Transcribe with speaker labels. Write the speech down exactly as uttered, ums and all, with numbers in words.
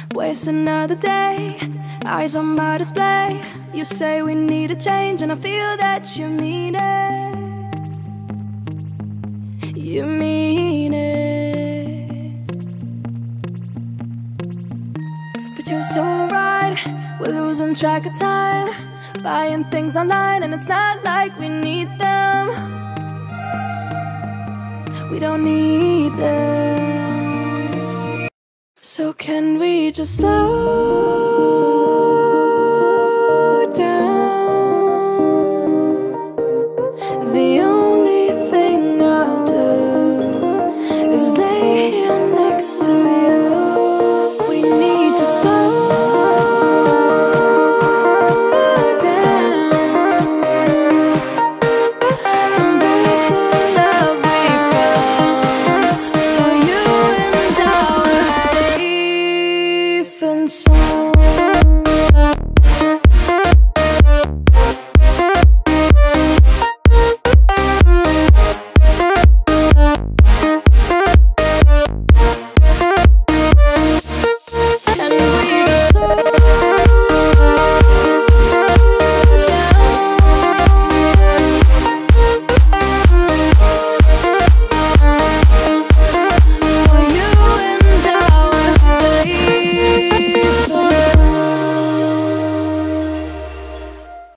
Speaker 1: waste another day, eyes on my display. You say we need a change, and I feel that you mean it. You mean it. But you're so right, we're losing track of time, buying things online, and it's not like we need them. We don't need them. So can we just slow